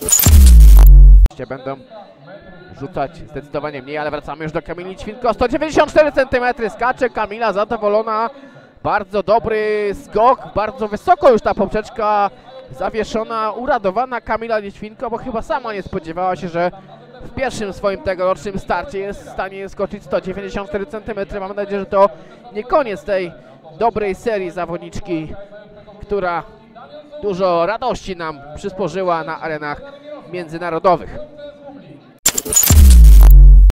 Będą rzucać zdecydowanie mniej, ale wracamy już do Kamili Ćwinko. 194 cm skacze Kamila, zadowolona. Bardzo dobry skok, bardzo wysoko już ta poprzeczka zawieszona, uradowana Kamila Ćwinko, bo chyba sama nie spodziewała się, że w pierwszym swoim tegorocznym starcie jest w stanie skoczyć 194 cm. Mam nadzieję, że to nie koniec tej dobrej serii zawodniczki, która dużo radości nam przysporzyła na arenach międzynarodowych.